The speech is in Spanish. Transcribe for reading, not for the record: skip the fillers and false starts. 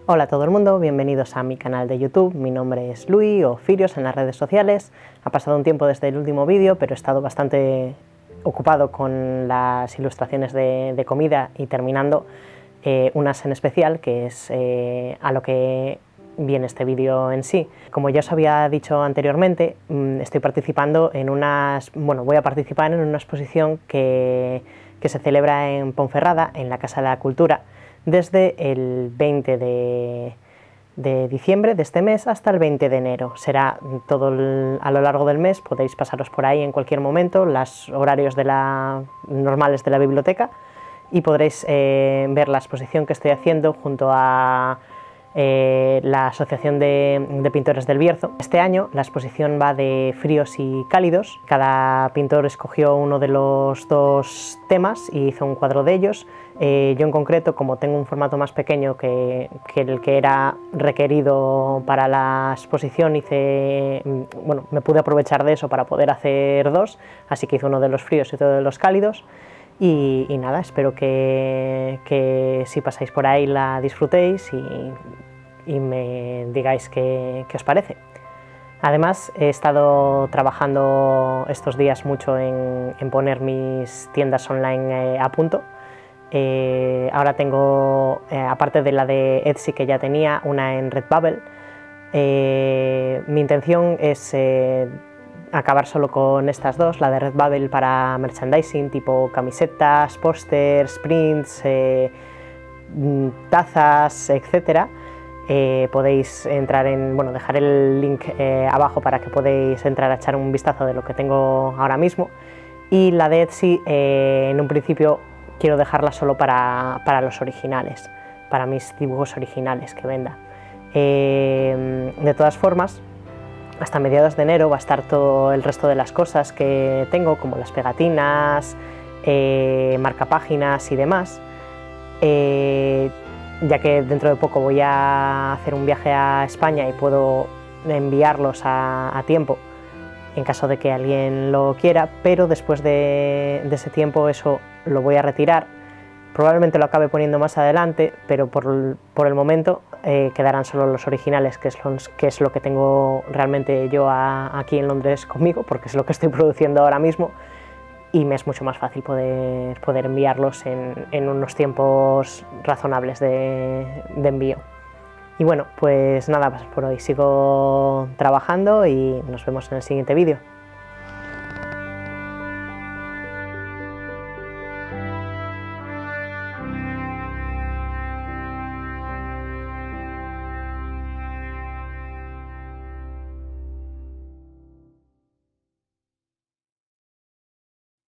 Hola a todo el mundo, bienvenidos a mi canal de YouTube. Mi nombre es Lui o Firios en las redes sociales. Ha pasado un tiempo desde el último vídeo, pero he estado bastante ocupado con las ilustraciones de comida y terminando unas en especial, que es a lo que viene este vídeo en sí. Como ya os había dicho anteriormente, estoy participando en voy a participar en una exposición que se celebra en Ponferrada, en la Casa de la Cultura, desde el 20 de diciembre de este mes hasta el 20 de enero. Será todo a lo largo del mes, podéis pasaros por ahí en cualquier momento, los horarios normales de la biblioteca, y podréis ver la exposición que estoy haciendo junto a la Asociación de Pintores del Bierzo. Este año la exposición va de fríos y cálidos. Cada pintor escogió uno de los dos temas y hizo un cuadro de ellos. Yo en concreto, como tengo un formato más pequeño que el que era requerido para la exposición, me pude aprovechar de eso para poder hacer dos, así que hice uno de los fríos y otro de los cálidos. Y nada, espero que si pasáis por ahí la disfrutéis y me digáis qué os parece. Además, he estado trabajando estos días mucho en poner mis tiendas online a punto. Ahora tengo, aparte de la de Etsy que ya tenía, una en Redbubble. Mi intención es acabar solo con estas dos, la de Redbubble para merchandising tipo camisetas, pósters, prints, tazas, etc. Podéis entrar dejar el link abajo para que podáis entrar a echar un vistazo de lo que tengo ahora mismo. Y la de Etsy, en un principio quiero dejarla solo para los originales, para mis dibujos originales que venda. De todas formas, hasta mediados de enero va a estar todo el resto de las cosas que tengo, como las pegatinas, marcapáginas y demás, ya que dentro de poco voy a hacer un viaje a España y puedo enviarlos a tiempo en caso de que alguien lo quiera, pero después de ese tiempo eso lo voy a retirar. Probablemente lo acabe poniendo más adelante, pero por el momento quedarán solo los originales, que es lo que tengo realmente yo aquí en Londres conmigo, porque es lo que estoy produciendo ahora mismo, y me es mucho más fácil poder enviarlos en unos tiempos razonables de envío. Y bueno, pues nada más por hoy, sigo trabajando y nos vemos en el siguiente vídeo.